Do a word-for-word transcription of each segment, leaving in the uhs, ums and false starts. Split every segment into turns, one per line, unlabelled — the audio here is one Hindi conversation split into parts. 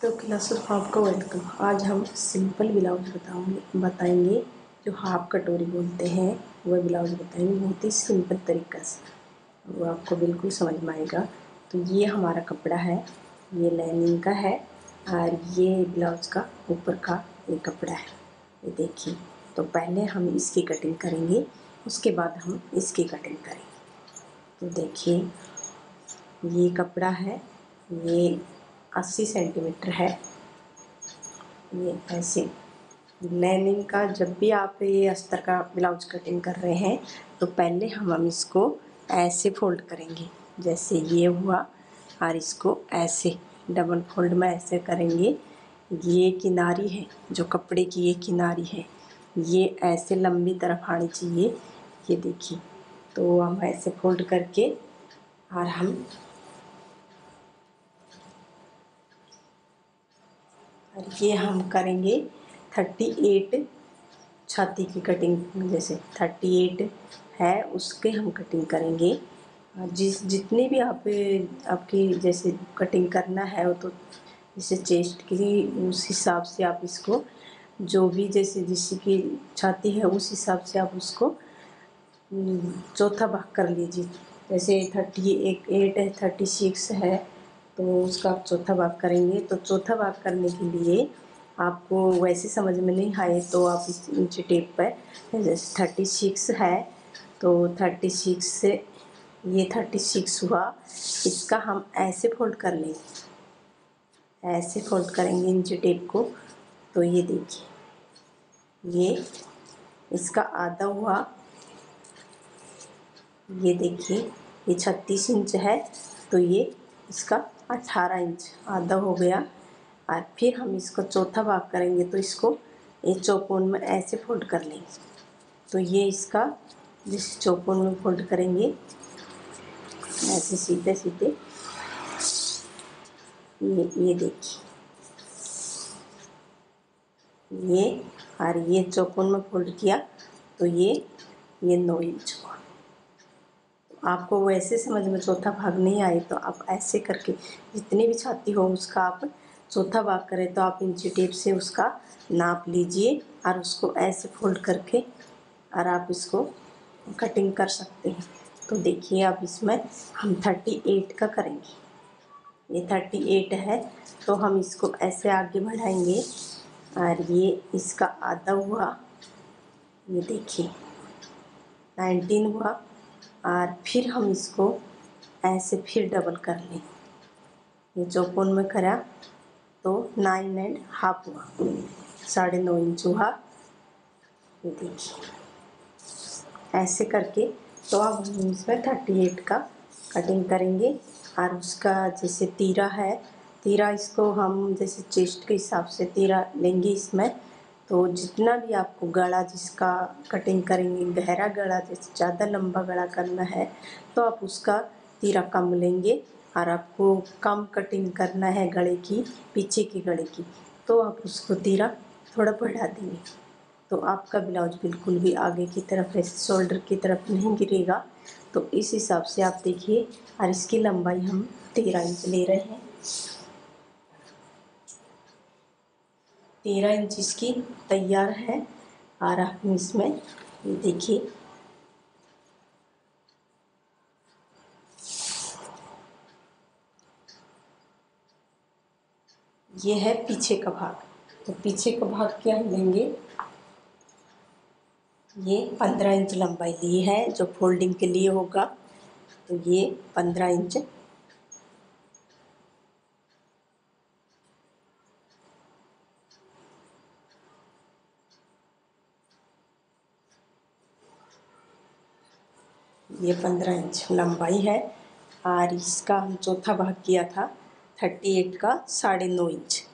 तो क्लास ऑफ आपका वेलकम। आज हम सिंपल ब्लाउज बताऊंगे बताएंगे जो हाफ कटोरी बोलते हैं वह ब्लाउज बताएंगे बहुत ही सिंपल तरीक़ा से, वो आपको बिल्कुल समझ में आएगा। तो ये हमारा कपड़ा है, ये लाइनिंग का है और ये ब्लाउज का ऊपर का ये कपड़ा है, ये देखिए। तो पहले हम इसकी कटिंग करेंगे, उसके बाद हम इसकी कटिंग करेंगे। तो देखिए ये कपड़ा है, ये अस्सी सेंटीमीटर है। ये ऐसे लाइनिंग का जब भी आप ये अस्तर का ब्लाउज कटिंग कर रहे हैं तो पहले हम हम इसको ऐसे फोल्ड करेंगे, जैसे ये हुआ, और इसको ऐसे डबल फोल्ड में ऐसे करेंगे। ये किनारी है जो कपड़े की, ये किनारी है, ये ऐसे लंबी तरफ आनी चाहिए, ये देखिए। तो हम ऐसे फोल्ड करके और हम और ये हम करेंगे थर्टी एट छाती की कटिंग, जैसे थर्टी एट है उसके हम कटिंग करेंगे। जिस जितनी भी आप आपकी जैसे कटिंग करना है वो, तो जैसे चेस्ट की उस हिसाब से आप इसको, जो भी जैसे जिसकी छाती है उस हिसाब से आप उसको चौथा भाग कर लीजिए। जैसे थर्टी एक एट है, थर्टी सिक्स है, तो उसका आप चौथा भाग करेंगे। तो चौथा भाग करने के लिए आपको वैसे समझ में नहीं आए तो आप इस इंच टेप पर, जैसे थर्टी सिक्स है तो थर्टी सिक्स से ये थर्टी सिक्स हुआ, इसका हम ऐसे फोल्ड कर लेंगे, ऐसे फोल्ड करेंगे इंच टेप को। तो ये देखिए ये इसका आधा हुआ, ये देखिए ये छत्तीस इंच है तो ये इसका अठारह इंच आधा हो गया। और फिर हम इसको चौथा भाग करेंगे तो इसको ये चौकोन में ऐसे फोल्ड कर लेंगे। तो ये इसका जिस चौकोन में फोल्ड करेंगे ऐसे सीधे सीधे, ये ये देखिए ये, और ये चौकोन में फोल्ड किया तो ये ये नौ इंच हुआ। आपको वैसे समझ में चौथा भाग नहीं आए तो आप ऐसे करके जितनी भी छाती हो उसका आप चौथा भाग करें, तो आप इंची टेप से उसका नाप लीजिए और उसको ऐसे फोल्ड करके और आप इसको कटिंग कर सकते हैं। तो देखिए अब इसमें हम थर्टी एट का करेंगे, ये थर्टी एट है तो हम इसको ऐसे आगे बढ़ाएंगे और ये इसका आधा हुआ, ये देखिए नाइनटीन हुआ। और फिर हम इसको ऐसे फिर डबल कर लें, ये चौकोन में करा तो नाइन एंड हाफ हुआ, साढ़े नौ इंच हुआ, ये देखिए ऐसे करके। तो अब हम इसमें थर्टी एट का कटिंग करेंगे। और उसका जैसे तीरा है, तीरा इसको हम जैसे चेस्ट के हिसाब से तीरा लेंगे इसमें। तो जितना भी आपको गला जिसका कटिंग करेंगे, गहरा गला जैसे ज़्यादा लंबा गला करना है तो आप उसका तीरा कम लेंगे, और आपको कम कटिंग करना है गले की, पीछे की गले की, तो आप उसको तीरा थोड़ा बढ़ा देंगे। तो आपका ब्लाउज बिल्कुल भी आगे की तरफ ऐसे शोल्डर की तरफ नहीं गिरेगा। तो इस हिसाब से आप देखिए, और इसकी लंबाई हम तेरह इंच ले रहे हैं, तेरह इंच इसकी तैयार है। और हम इसमें ये देखिए ये है पीछे का भाग। तो पीछे का भाग क्या लेंगे, ये पंद्रह इंच लंबाई ली है जो फोल्डिंग के लिए होगा। तो ये पंद्रह इंच, ये पंद्रह इंच लंबाई है। और इसका हम चौथा भाग किया था थर्टी एट का, साढ़े नौ इंच,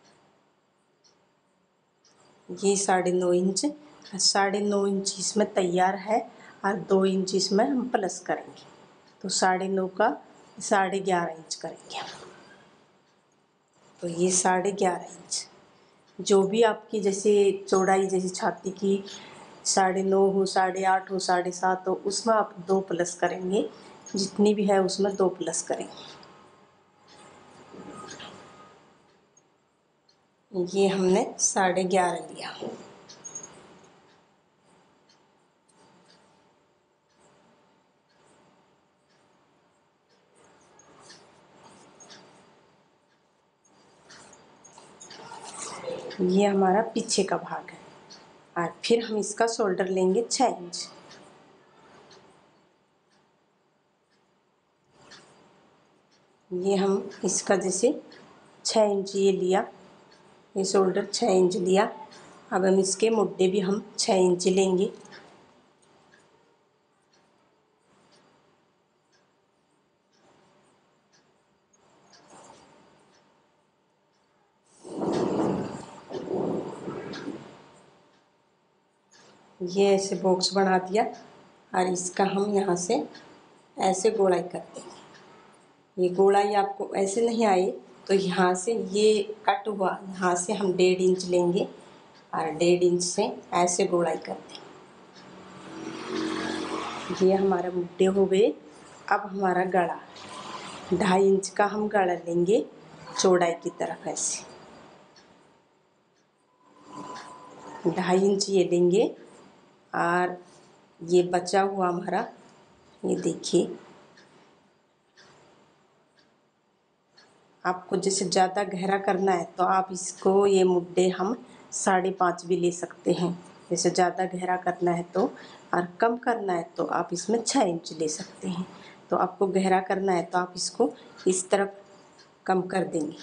ये साढ़े नौ इंच, साढ़े नौ इंच इसमें तैयार है और दो इंच इसमें हम प्लस करेंगे। तो साढ़े नौ का साढ़े ग्यारह इंच करेंगे हम। तो ये साढ़े ग्यारह इंच, जो भी आपकी जैसे चौड़ाई जैसे छाती की साढ़े नौ हो, साढ़े आठ हो, साढ़े सात हो, उसमें आप दो प्लस करेंगे, जितनी भी है उसमें दो प्लस करेंगे। ये हमने साढ़े ग्यारह लिया। ये हमारा पीछे का भाग है और फिर हम इसका शोल्डर लेंगे छः इंच। ये हम इसका जैसे छः इंच ये लिया, ये शोल्डर छः इंच लिया। अब हम इसके मुड्डे भी हम छः इंच लेंगे। ये ऐसे बॉक्स बना दिया और इसका हम यहाँ से ऐसे गोलाई करते हैं। ये गोलाई आपको ऐसे नहीं आई तो यहाँ से ये कट हुआ, यहाँ से हम डेढ़ इंच लेंगे और डेढ़ इंच से ऐसे गोलाई करते हैं। ये हमारा मुड्डे हो गए। अब हमारा गला ढाई इंच का हम गला लेंगे चौड़ाई की तरफ, ऐसे ढाई इंच ये लेंगे। और ये बचा हुआ हमारा, ये देखिए, आपको जैसे ज़्यादा गहरा करना है तो आप इसको ये मुड्डे हम साढ़े पाँच भी ले सकते हैं। जैसे ज़्यादा गहरा करना है तो, और कम करना है तो आप इसमें छः इंच ले सकते हैं। तो आपको गहरा करना है तो आप इसको इस तरफ कम कर देंगे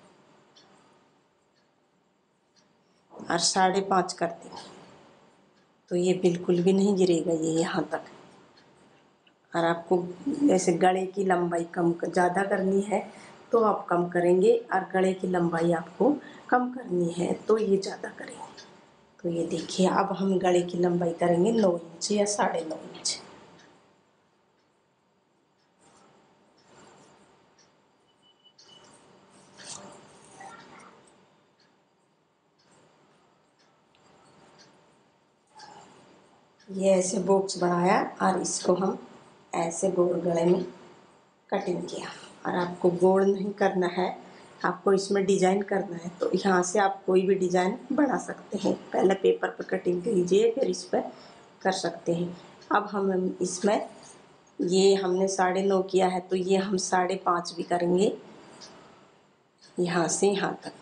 और साढ़े पाँच कर देंगे तो ये बिल्कुल भी नहीं गिरेगा ये यहाँ तक। और आपको जैसे गले की लंबाई कम ज़्यादा करनी है तो आप कम करेंगे, और गले की लंबाई आपको कम करनी है तो ये ज़्यादा करेंगे। तो ये देखिए, अब हम गले की लंबाई करेंगे नौ इंच या साढ़े नौ इंच। ये ऐसे बॉक्स बनाया और इसको हम ऐसे गोल गले में कटिंग किया। और आपको गोल नहीं करना है, आपको इसमें डिजाइन करना है तो यहाँ से आप कोई भी डिजाइन बना सकते हैं। पहले पेपर पर कटिंग कीजिए, फिर इस पर कर सकते हैं। अब हम इसमें, ये हमने साढ़े नौ किया है तो ये हम साढ़े पाँच भी करेंगे यहाँ से यहाँ तक।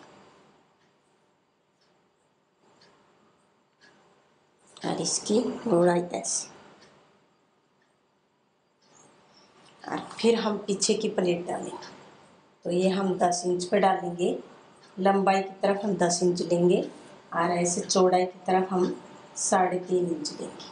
और इसकी चौड़ाई ऐसे, और फिर हम पीछे की प्लेट डालेंगे। तो ये हम दस इंच पे डालेंगे, लंबाई की तरफ हम दस इंच लेंगे और ऐसे चौड़ाई की तरफ हम साढ़े तीन इंच लेंगे।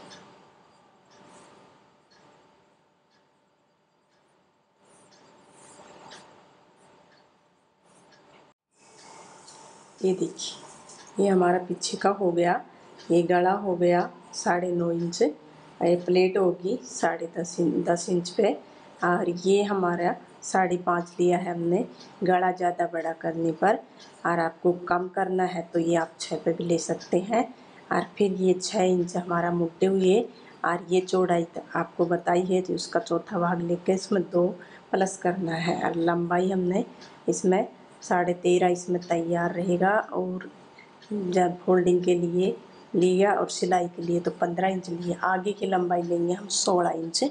ये देखिए, ये हमारा पीछे का हो गया। ये गला हो गया साढ़े नौ इंच, ये प्लेट होगी साढ़े दस इंच दस इंच पे, और ये हमारा साढ़े पाँच लिया है हमने गला ज़्यादा बड़ा करने पर। और आपको कम करना है तो ये आप छः पे भी ले सकते हैं। और फिर ये छः इंच हमारा मुड्डे हुए, और ये चौड़ाई आपको बताई है तो उसका चौथा भाग लेके इसमें दो प्लस करना है। और लंबाई हमने इसमें साढ़े तेरह इसमें तैयार रहेगा, और जब फोल्डिंग के लिए लिया और सिलाई के लिए तो पंद्रह इंच लिए। आगे की लंबाई लेंगे हम सोलह इंच,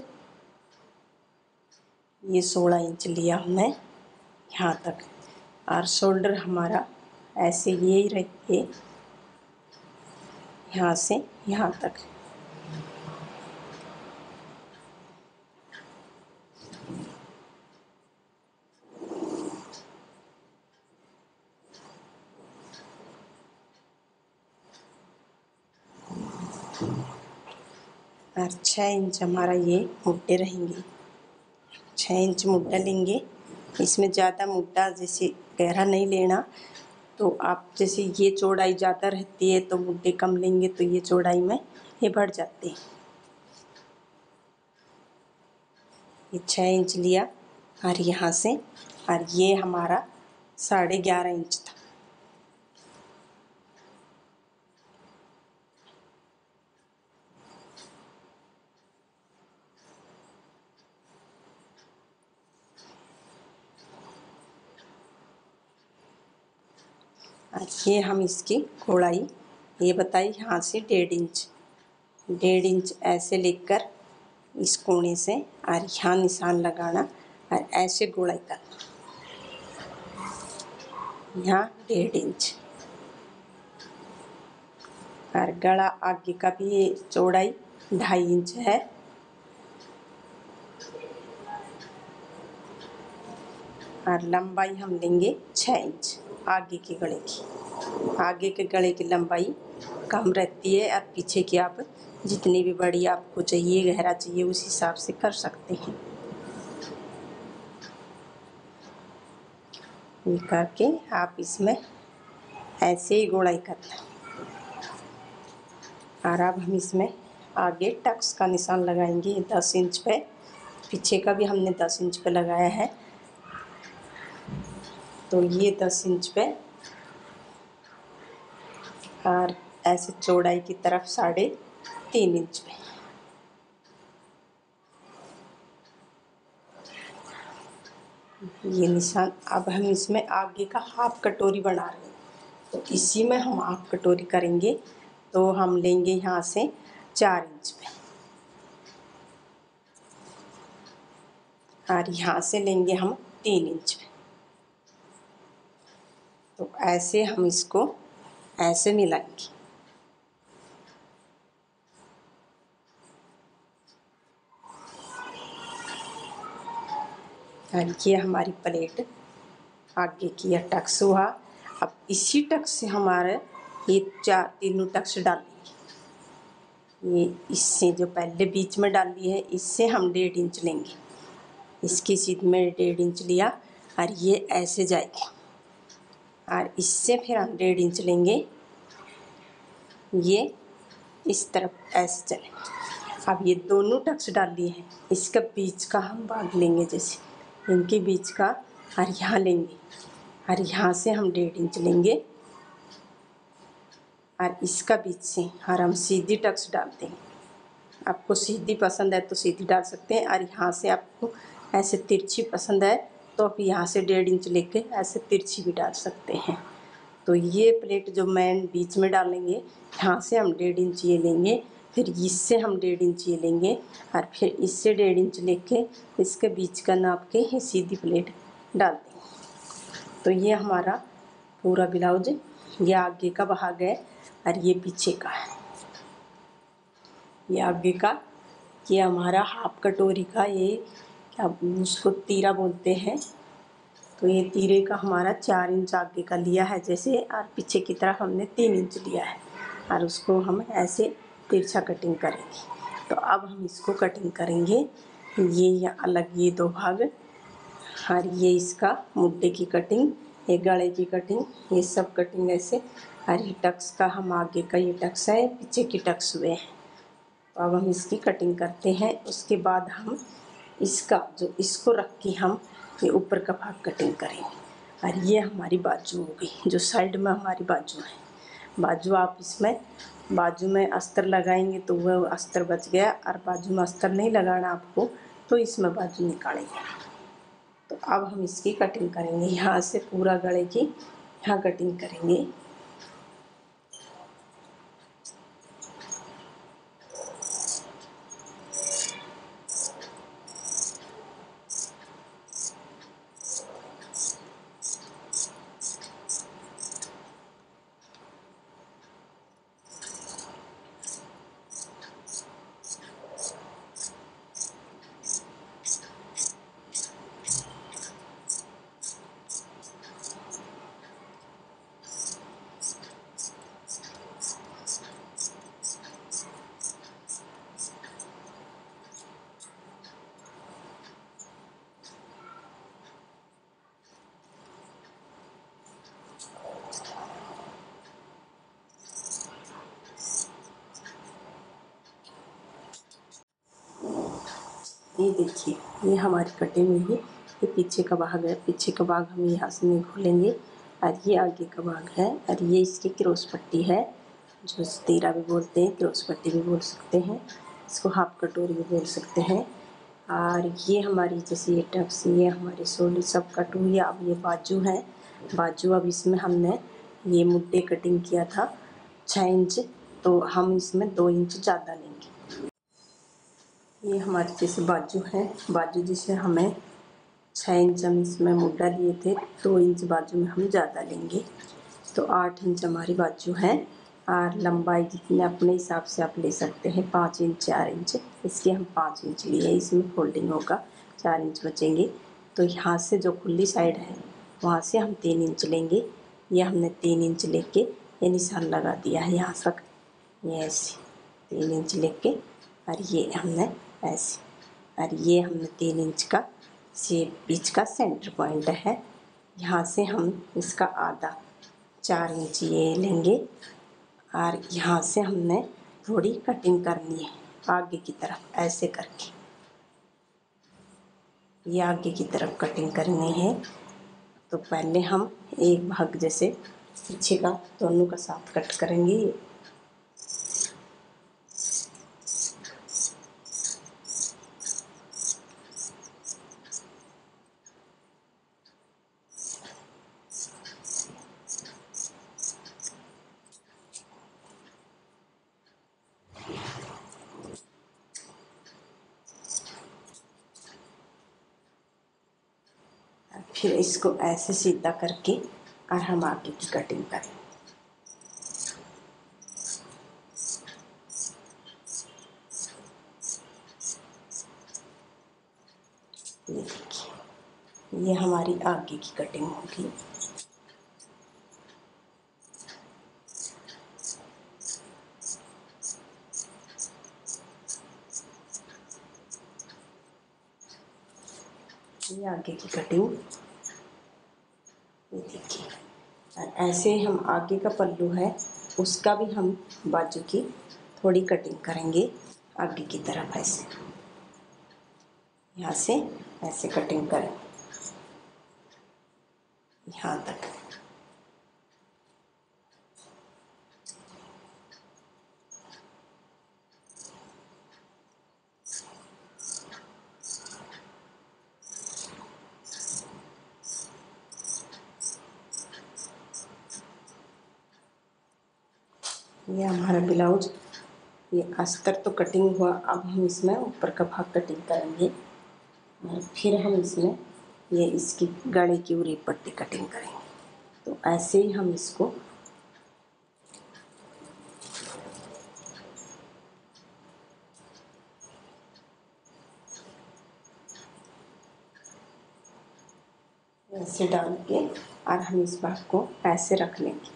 ये सोलह इंच लिया हमने यहाँ तक। और शोल्डर हमारा ऐसे ये ही रखिए, यहाँ से यहाँ तक। और छः इंच हमारा ये मुड्डे रहेंगे, छः इंच मुड्डा लेंगे। इसमें ज़्यादा मुड्डा जैसे गहरा नहीं लेना, तो आप जैसे ये चौड़ाई ज़्यादा रहती है तो मुड्डे कम लेंगे तो ये चौड़ाई में ये बढ़ जाते हैं। ये छः इंच लिया और यहाँ से, और ये हमारा साढ़े ग्यारह इंच था। और ये हम इसकी गोलाई ये बताई यहाँ से डेढ़ इंच डेढ़ इंच ऐसे लेकर इस कोने से और यहाँ निशान लगाना और ऐसे गोलाई करना, यहाँ डेढ़ इंच। और गला आगे का भी ये चौड़ाई ढाई इंच है। और लंबाई हम लेंगे छः इंच आगे के गले की। आगे के गले की लंबाई कम रहती है और पीछे की आप जितनी भी बड़ी आपको चाहिए गहरा चाहिए उस हिसाब से कर सकते हैं। ये करके आप इसमें ऐसे ही गोलाई करना। और अब हम इसमें आगे टक्स का निशान लगाएंगे दस इंच पे। पीछे का भी हमने दस इंच पे लगाया है, तो ये दस इंच पे और ऐसे चौड़ाई की तरफ साढ़े तीन इंच पे। ये निशान अब हम इसमें आगे का हाफ कटोरी बना रहे हैं, तो इसी में हम हाफ कटोरी करेंगे। तो हम लेंगे यहाँ से चार इंच पे और यहाँ से लेंगे हम तीन इंच पे। तो ऐसे हम इसको ऐसे मिलाएंगे। और ये हमारी प्लेट आगे की यह टक्स हुआ। अब इसी टक्स से हमारे ये चार तीनों टक्स डालेंगे। ये इससे जो पहले बीच में डाली है इससे हम डेढ़ इंच लेंगे, इसकी सीध में डेढ़ इंच लिया और ये ऐसे जाएगी। और इससे फिर हम डेढ़ इंच लेंगे, ये इस तरफ ऐसे चलेंगे। अब ये दोनों टक्स डाली है, इसका बीच का हम भाग लेंगे, जैसे इनके बीच का और यहाँ लेंगे और यहाँ से हम डेढ़ इंच लेंगे और इसका बीच से और हम सीधी टक्स डालते हैं। आपको सीधी पसंद है तो सीधी डाल सकते हैं, और यहाँ से आपको ऐसे तिरछी पसंद है तो आप यहाँ से डेढ़ इंच लेके ऐसे तिरछी भी डाल सकते हैं। तो ये प्लेट जो मैन बीच में डालेंगे, यहाँ से हम डेढ़ इंच ये लेंगे, फिर इससे हम डेढ़ इंच ये लेंगे और फिर इससे डेढ़ इंच लेके इसके बीच का नाप के ही सीधी प्लेट डाल देंगे। तो ये हमारा पूरा ब्लाउज, ये आगे का भाग है और ये पीछे का है। ये आगे का, ये हमारा हाफ कटोरी का, ये क्या उसको तीरा बोलते हैं। तो ये तीरे का हमारा चार इंच आगे का लिया है जैसे, और पीछे की तरफ हमने तीन इंच लिया है और उसको हम ऐसे तिरछा कटिंग करेंगे। तो अब हम इसको कटिंग करेंगे। ये या अलग ये दो भाग और ये इसका मुड्ढे की कटिंग, ये गले की कटिंग, ये सब कटिंग ऐसे। और ये टक्स का हम आगे का ये टक्स है, पीछे की टक्स हुए हैं। तो अब हम इसकी कटिंग करते हैं। उसके बाद हम इसका जो इसको रख के हम ये ऊपर का भाग कटिंग करेंगे। और ये हमारी बाजू हो गई, जो साइड में हमारी बाजू है। बाजू आप इसमें बाजू में अस्तर लगाएंगे तो वह अस्तर बच गया, और बाजू में अस्तर नहीं लगाना आपको तो इसमें बाजू निकालेंगे। तो अब हम इसकी कटिंग करेंगे, यहाँ से पूरा गले की यहाँ कटिंग करेंगे। ये देखिए, ये हमारी कटिंग हुई है। ये पीछे का भाग है, पीछे का भाग हम यहाँ से नहीं खोलेंगे, और ये आगे का भाग है। और ये इसकी क्रॉस पट्टी है, जो तीरा भी बोलते हैं, क्रॉस पट्टी भी बोल सकते हैं, इसको हाफ कटोरी भी बोल सकते हैं। और ये हमारी जैसे ये टक्स, ये हमारी सोली सब कट हुई है। अब ये बाजू है, बाजू अब इसमें हमने ये मुड्डे कटिंग किया था छः इंच, तो हम इसमें दो इंच ज़्यादा लेंगे। ये हमारे जैसे बाजू है, बाजू जैसे हमें छः इंच हम इसमें मुड्डा लिए थे, दो इंच बाजू में हम ज़्यादा लेंगे, तो आठ इंच हमारी बाजू है। और लंबाई जितने अपने हिसाब से आप ले सकते हैं, पाँच इंच चार इंच, इसके हम पाँच इंच लिए, इसमें फोल्डिंग होगा, चार इंच बचेंगे। तो यहाँ से जो खुली साइड है वहाँ से हम तीन इंच लेंगे। ये हमने तीन इंच लेके ये निशान लगा दिया है यहाँ तक, ये ऐसे तीन इंच लेके, और ये हमने ऐसे, और ये हमने तीन इंच का से बीच का सेंटर पॉइंट है। यहाँ से हम इसका आधा चार इंच ये लेंगे, और यहाँ से हमने थोड़ी कटिंग करनी है आगे की तरफ, ऐसे करके ये आगे की तरफ कटिंग करनी है। तो पहले हम एक भाग जैसे पीछे का दोनों का साथ कट करेंगे। फिर इसको ऐसे सीधा करके और हम आगे की कटिंग करें। ये देखिए, ये हमारी आगे की कटिंग होगी। ये आगे की कटिंग, ये देखिए। ऐसे हम आगे का पल्लू है उसका भी हम बाजू की थोड़ी कटिंग करेंगे आगे की तरफ, ऐसे यहाँ से ऐसे कटिंग करें यहाँ तक। ये हमारा ब्लाउज, ये अस्तर तो कटिंग हुआ। अब हम इसमें ऊपर का भाग कटिंग करेंगे, और फिर हम इसमें ये इसकी गले की उरी पट्टी कटिंग करेंगे। तो ऐसे ही हम इसको ऐसे डाल के और हम इस भाग को ऐसे रख लेंगे।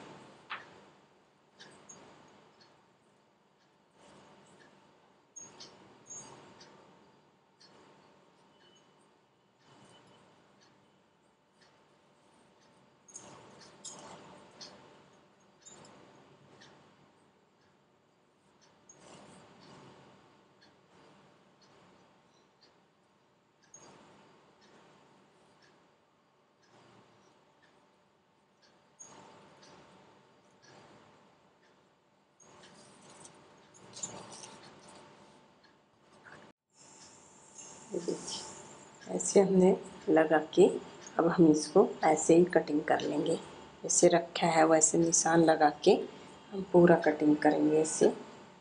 ये देखिए, ऐसे हमने लगा के अब हम इसको ऐसे ही कटिंग कर लेंगे। जैसे रखा है वैसे निशान लगा के हम पूरा कटिंग करेंगे ऐसे।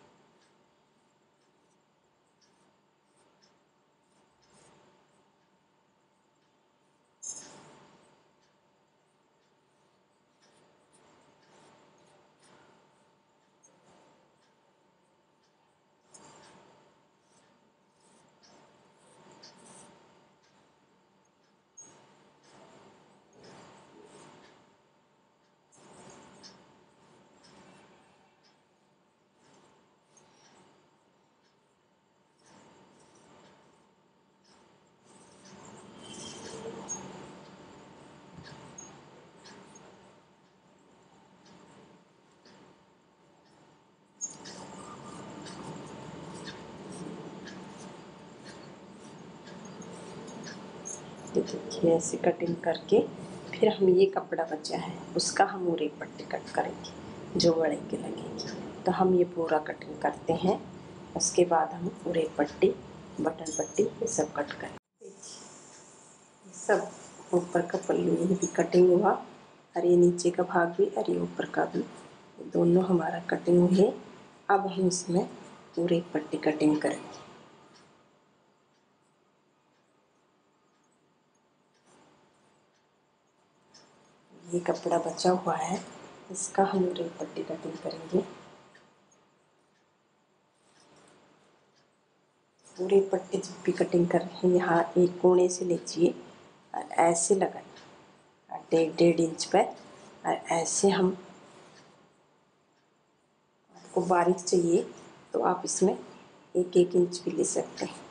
ये देखिए, ऐसे कटिंग करके फिर हम ये कपड़ा बचा है उसका हम उरी पट्टी कट करेंगे जो बड़े के लगेगी। तो हम ये पूरा कटिंग करते हैं, उसके बाद हम उरी पट्टी, बटन पट्टी ये सब कट करें। सब ऊपर का पल्लू ये भी कटिंग हुआ, और ये नीचे का भाग भी और ये ऊपर का भी, दोनों हमारा कटिंग हुई है। अब हम इसमें पूरे एक पट्टी कटिंग करेंगे। ये कपड़ा बचा हुआ है, इसका हम एक पट्टी कटिंग करेंगे। पूरी पट्टी जब भी कटिंग कर रहे हैं, यहाँ एक कोने से लीजिए और ऐसे लगाइए डेढ़ डेढ़ इंच पर, और ऐसे हम, आपको बारीक चाहिए तो आप इसमें एक एक इंच भी ले सकते हैं।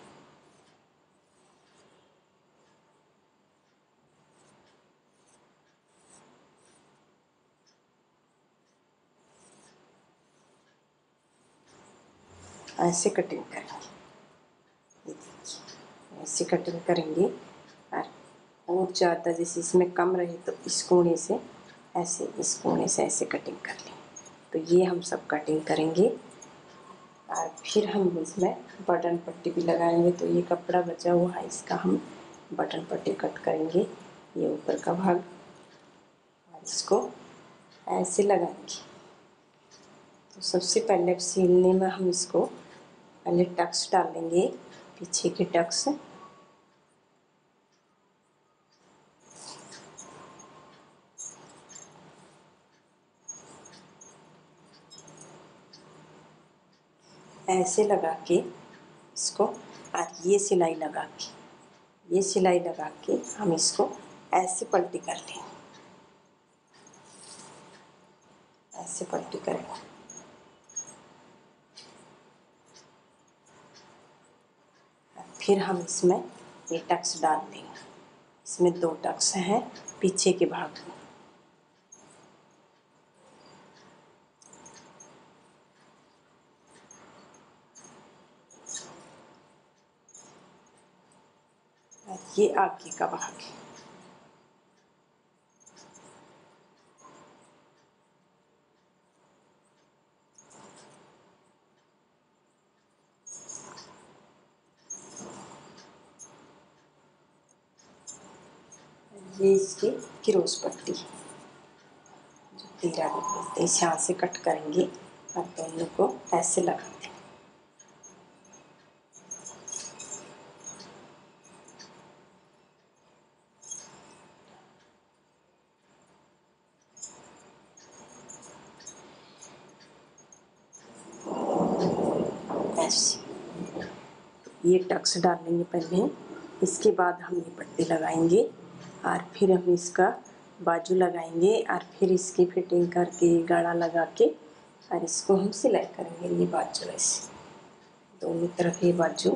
ऐसे कटिंग करेंगे, ये देखिए ऐसे कटिंग करेंगे। और और ज़्यादा जैसे इसमें कम रहे तो इस कोने से ऐसे, इस कोने से ऐसे कटिंग कर लें। तो ये हम सब कटिंग करेंगे और फिर हम इसमें बटन पट्टी भी लगाएंगे। तो ये कपड़ा बचा हुआ है, इसका हम बटन पट्टी कट करेंगे। ये ऊपर का भाग और इसको ऐसे लगाएंगे। तो सबसे पहले सीलने में हम इसको पहले टक्स डालेंगे, पीछे के टक्स, ऐसे लगा के इसको, और ये सिलाई लगा के, ये सिलाई लगा के हम इसको ऐसे पलटी कर लेंगे, ऐसे पलटी करेंगे। फिर हम इसमें ये टक्स डाल देंगे। इसमें दो टक्स हैं पीछे के भाग में। ये आगे का भाग है। ये इसकी क्रोस पट्टी, जो तीरा भी बोलते हैं, इसे यहाँ से कट करेंगे और दोनों को ऐसे लगा देंगे। ऐसे ये टक्स डालेंगे पहले, इसके बाद हम ये पट्टी लगाएंगे और फिर हम इसका बाजू लगाएंगे और फिर इसकी फिटिंग करके गला लगा के और इसको हम सिलाई करेंगे। ये बाजू ऐसे दोनों तरफ, ये बाजू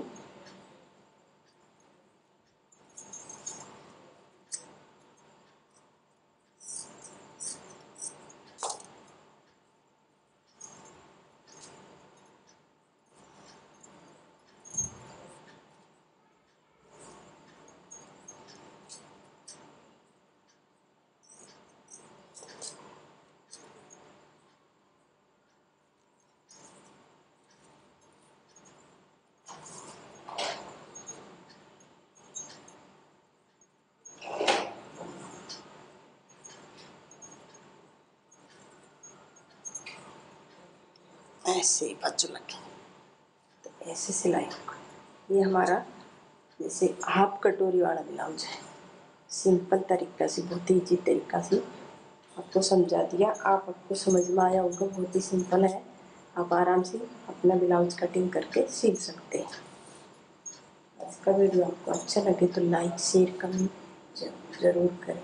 ऐसे बाजू लगे, तो ऐसे सिलाई होगा। ये हमारा जैसे हाफ कटोरी वाला ब्लाउज है, सिंपल तरीका से, बहुत ही ईजी तरीका से आपको समझा दिया। आप आपको समझ में आया होगा, बहुत ही सिंपल है। आप आराम से अपना ब्लाउज कटिंग करके सीख सकते हैं। आज का वीडियो आपको अच्छा लगे तो लाइक शेयर कमेंट जरूर करें।